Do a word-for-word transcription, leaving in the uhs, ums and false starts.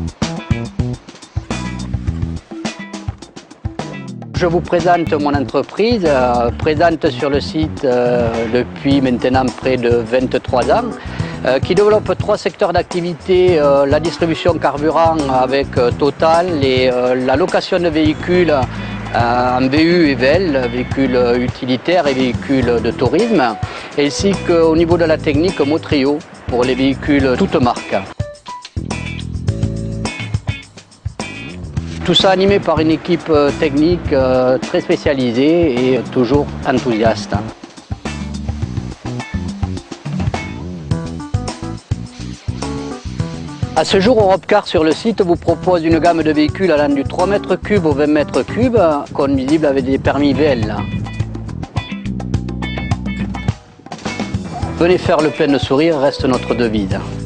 Je vous présente mon entreprise, euh, présente sur le site euh, depuis maintenant près de vingt-trois ans, euh, qui développe trois secteurs d'activité, euh, la distribution carburant avec euh, Total et euh, la location de véhicules euh, en V U et V L, véhicules utilitaires et véhicules de tourisme, ainsi qu'au niveau de la technique Motrio pour les véhicules toutes marques. Tout ça animé par une équipe technique très spécialisée et toujours enthousiaste. À ce jour, Europcar sur le site vous propose une gamme de véhicules allant du trois mètres cubes au vingt mètres cubes, conduisibles avec des permis V L. Venez faire le plein de sourire, reste notre devise.